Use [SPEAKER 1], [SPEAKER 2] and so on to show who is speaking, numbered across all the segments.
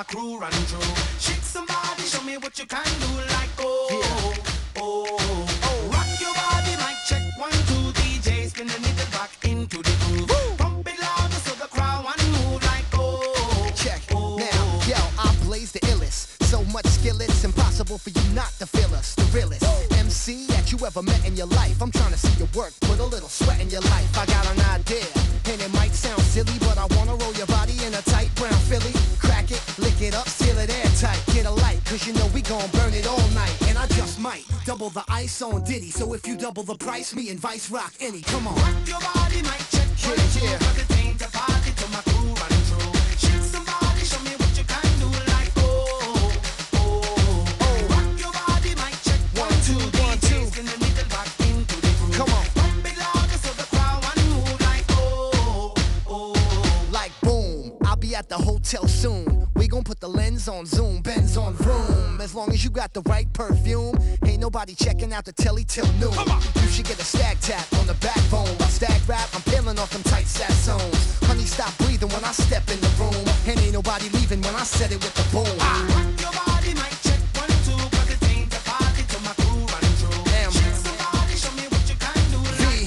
[SPEAKER 1] crew run through. Shake somebody, show me what you can do. Like rock your body, mic check 1, 2, DJ, spin the needle back into the groove. Woo. Pump it louder so the crowd want to move. Like
[SPEAKER 2] check now, yo, I blaze the illest. So much skill, it's impossible for you not to feel us. The realest MC that you ever met in your life. I'm trying to see your work, put a little sweat in your life. I got an idea, and it might sound silly, but I wanna roll your body in a tight brown Philly. Crack it, lick it up, seal it airtight. Get a light, cause you know we gon' burn it all night. And I just might double the ice on Diddy. So if you double the price, me and Vice rock any. Come on.
[SPEAKER 1] Rock your body, mic check 1, 2, cause it ain't a party till my crew run through. Shake somebody, show me what you can do. Like rock your body, mic check 1, 2, DJ, spin the needle back into the groove.
[SPEAKER 2] Come on.
[SPEAKER 1] Pump it louder so the crowd want to move.
[SPEAKER 2] Like boom, I'll be at the hotel soon. We gon' put the lens on zoom, Benz on vroom. As long as you got the right perfume, ain't nobody checking out the telly till noon. You should get a stag tap on the backbone. While stag rap, I'm peeling off them tight sassoons. Honey, stop breathing when I step in the room. And ain't nobody leaving when I set it with the boom.
[SPEAKER 1] Rock your body, mic check 1, 2, cause it ain't a party till my crew run through.
[SPEAKER 2] Damn.
[SPEAKER 1] Shake somebody, show me what you can do. Like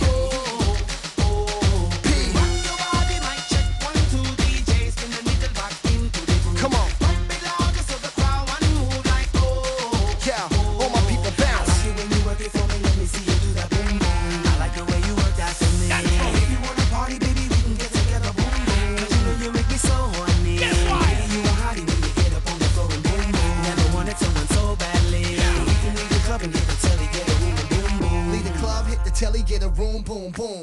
[SPEAKER 2] P.
[SPEAKER 1] rock your body, mic check 1, 2, DJ, spin the needle back into the groove.
[SPEAKER 2] Come on.
[SPEAKER 1] Pump it louder so the crowd want to move. Like
[SPEAKER 2] Yeah, all my people bounce.
[SPEAKER 1] I like it when you work it for me, let me see you do that boom boom. I like the way you work that for me. If you wanna party, baby, we can get together, boom boom. Cause you know you make me so horny.
[SPEAKER 3] Guess what?
[SPEAKER 1] Baby, you a hottie when you get up on the floor and boom boom. Never wanted someone so badly. We can leave the club and get the telly, get a room and boom boom.
[SPEAKER 2] Leave the club, hit the telly, get a room, boom, boom.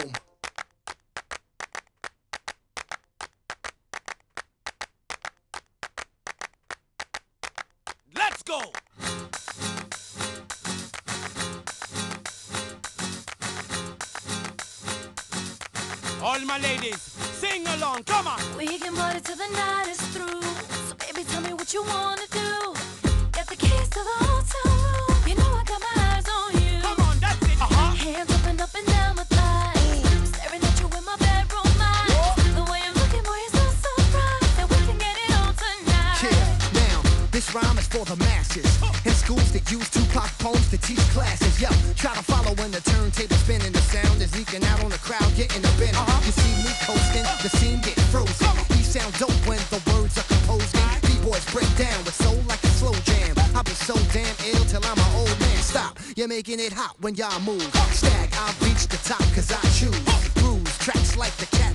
[SPEAKER 3] Let's go. All my ladies, sing along, come on.
[SPEAKER 4] We can party till the night is through. So baby, tell me what you wanna do. Got the keys to the hotel room. You know I got my eyes on you.
[SPEAKER 3] Come on, that's it.
[SPEAKER 4] Hands up and down my thighs. Staring at you in my bedroom eyes. The way I'm looking, boy, you're so surprised that we can get it on tonight.
[SPEAKER 2] Yeah, now, this rhyme is for the masses. In schools that use Tupac poems to teach classes. Yo, try to follow when the turntable spinning. The sound is leaking out on the crowd, getting a bit. You see me coasting, the scene get frozen. We sound dope when the words are composed. B-boys break down with soul like a slow jam. I'll be so damn ill till I'm an old man. Stop, you're making it hot when y'all move. Stag, I'll reach the top cause I choose. Bruise, tracks like the cat